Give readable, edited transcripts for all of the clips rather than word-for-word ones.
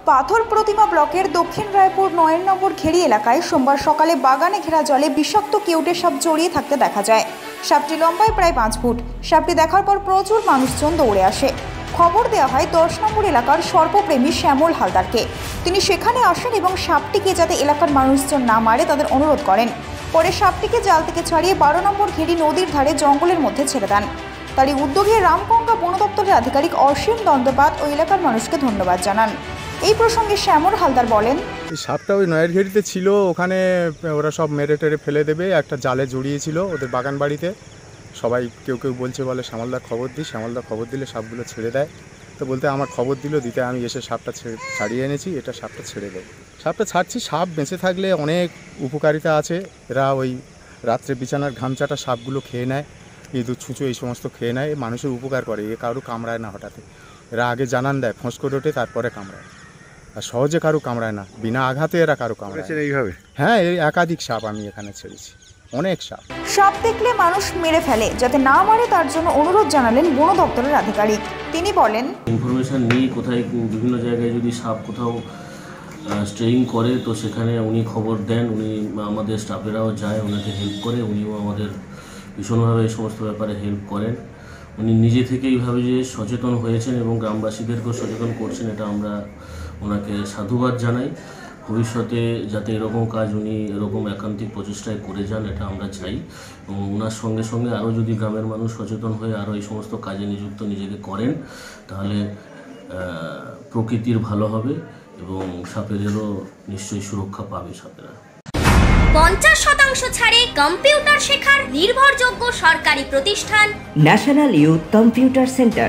পাথর প্রতিমা ব্লকের দক্ষিণ রায়পুর ৯ নম্বর ঘেরি এলাকায় সোমবার সকালে বাগানে ঘেরা জলে বিষাক্ত কেউটে সাপ জড়িয়ে থাকতে দেখা যায়। সাপটি লম্বায় প্রায় ৫ ফুট। সাপটি দেখার পর প্রচুর মানুষজন দৌড়ে আসে। খবর দেওয়া হয় ১০ নম্বর এলাকার সর্পপ্রেমী শ্যামল হালদারকে। তিনি সেখানে আসেন এবং সাপটিকে যাতে এলাকার মানুষজন না মারে তাদের অনুরোধ করেন। পরে সাপটিকে জাল থেকে ছাড়িয়ে ১২ নম্বর ঘেরি নদীর ধারে জঙ্গলের মধ্যে ছেড়ে দেন। তারই উদ্যোগে রামগঙ্গা বন দপ্তরের আধিকারিক অসীম দণ্ডপাত ও এলাকার মানুষকে ধন্যবাদ জানান। এই প্রসঙ্গে শ্যামল হালদার বলেন, সাপটা ওই নয়ের ঘেরিতে ছিল, ওখানে ওরা সব মেরে টেরে ফেলে দেবে, একটা জালে জড়িয়েছিল ওদের বাগান বাড়িতে। সবাই কেউ কেউ বলছে বলে শ্যামলদার খবর দিই, শ্যামলদার খবর দিলে সাপগুলো ছেড়ে দেয়। তো বলতে আমার খবর দিল, দিতে আমি এসে সাপটা ছাড়িয়ে এনেছি, এটা সাপটা ছেড়ে দেয়। সাপটা ছাড়ছি, সাপ বেঁচে থাকলে অনেক উপকারিতা আছে। এরা ওই রাত্রে বিছানার ঘামচাটা সাপগুলো খেয়ে নেয়, ইঁদুর ছুঁচো এই সমস্ত খেয়ে নেয়, মানুষের উপকার করে। এ কারো কামড়ায় না, হঠাৎ এরা আগে জানান দেয়, ফোঁস করে ওঠে, তারপরে কামড়ায়। আর সহজে কারো কামড়ায় না, বিনা আঘাতে এরা কারো কামড়ায় এইভাবে। হ্যাঁ, এই একাধিক সাপ আমি এখানে ছেড়েছি, অনেক সাপ। সাপ দেখলে মানুষ মেরে ফেলে, যাতে না মারে তার জন্য অনুরোধ জানালেন বন দপ্তরের আধিকারিক। তিনি বলেন, ইনফরমেশন নিয়ে কোথায় বিভিন্ন জায়গায় যদি সাপ কোথাও স্ট্রেইং করে তো সেখানে উনি খবর দেন, উনি আমাদের স্টাফেরাও যায়, ওনাকে হেল্প করে, উনিও আমাদের ভীষণভাবে এই সমস্ত ব্যাপারে হেল্প করেন। উনি নিজে থেকে এইভাবে যে সচেতন হয়েছেন এবং গ্রামবাসীদেরকেও সচেতন করছেন, এটা আমরা ওনাকে সাধুবাদ জানাই। ভবিষ্যতে যাতে এরকম কাজ উনি এরকম একান্তিক প্রচেষ্টায় করে যান, এটা আমরা চাই। এবং ওনার সঙ্গে সঙ্গে আরও যদি গ্রামের মানুষ সচেতন হয়ে আরও এই সমস্ত কাজে নিযুক্ত নিজেকে করেন, তাহলে প্রকৃতির ভালো হবে এবং সাপেদেরও নিশ্চয়ই সুরক্ষা পাবে সাপেরা। 50% ছাড়ে কম্পিউটার শেখার নির্ভরযোগ্য সরকারি প্রতিষ্ঠান national youth computer centre.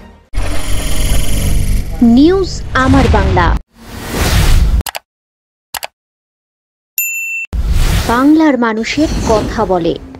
News Amar Bangla, বাংলার মানুষের কথা বলে।